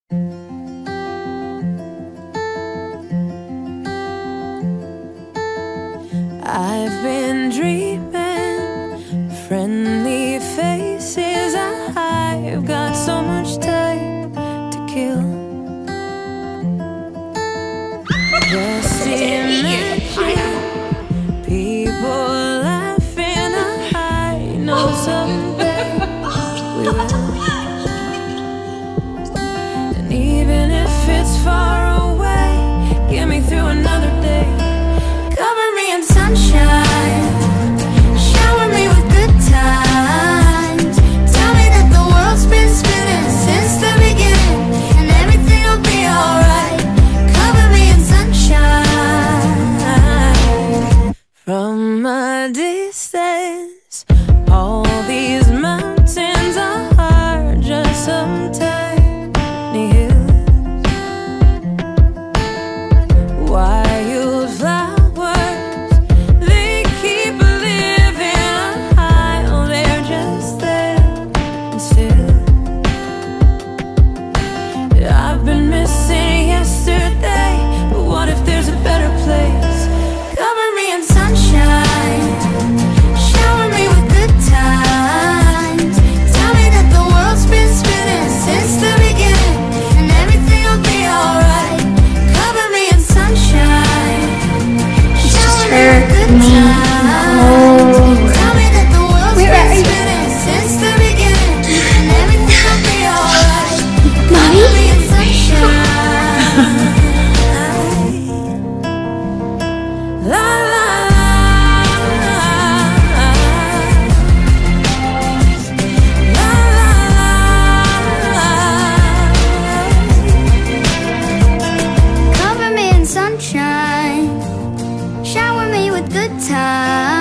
I've been dreaming, friendly faces. I've got so much time to kill. Just imagine people laughing. I know someday we will. And even if it's far away, get me through another day. Cover me in sunshine, shower me with good times. Tell me that the world's been spinning since the beginning, and everything will be alright. Cover me in sunshine. From a distance, all these mountains are just some tiny hills. Wildflowers, they keep living high. Oh, they're just there and still. I've been missing yesterday, but what if there's a better place? Cover me in sunshine, shower me with good times. Tell me that the world's been spinning since the beginning, and everything will be alright. Cover me in sunshine, shower me with good times. Tell me that the world's been spinning since the beginning, and everything will be alright. Cover me in sunshine. La la la, la la la. Cover me in sunshine, shower me with good times.